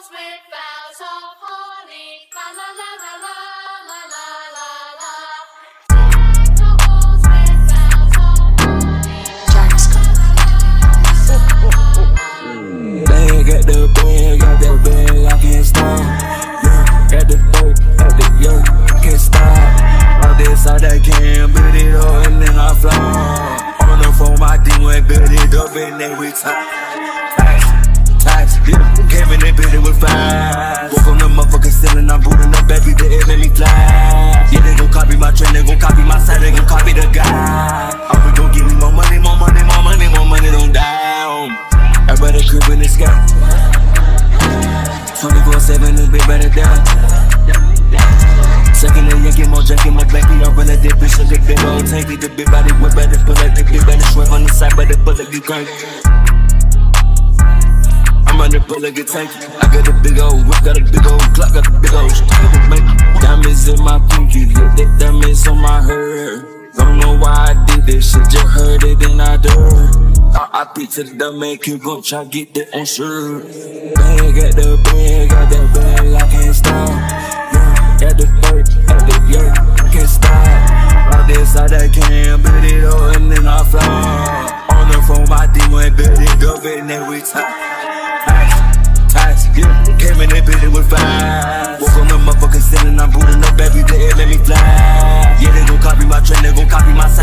walls with boughs of holly. La la la la la la la la la. Deck the walls with boughs of holly. Bag at the bag, got that bag, I can't stop. Yeah, got the boat, got the yoke, can't stop. All this out that can, build it up and then I fly. On the phone, my D1 build it up and then we talk. Yeah, came in and built it with fire. Woke on the motherfucking ceiling, I'm booting up every day, it made me fly. Yeah, they gon' copy my trend, they gon' copy my side, they gon' copy the guy. Always gon' give me more money, more money, more money, more money, don't down. I better crib in the sky. 24/7, this bitch better die. Second and get more jacket, more backy, I'm running that bitch, look at big old tanky. The big body whip better pull like the big better swim on the side, better pull like you cranky. I'm on the pull like a tanky. I got a big old whip, got a big old clock, got a big old diamonds in my pinky, look that diamonds on my hair. Don't know why I did this shit, just heard it and I do. I beat to the dumb man, keep gon' try get that on sure. Bag at the bag, got that bag, I can't stop. Yeah, got the dirt, got the yoke, can't stop. All this out that can, build it up and then I fly. On the phone, my D1 build it up and then we talk. Yeah, came in and built it with fire. Woke on the motherfucking ceiling, I'm booting up every day, it let me fly. Yeah, they gon' copy my trend, they gon' copy my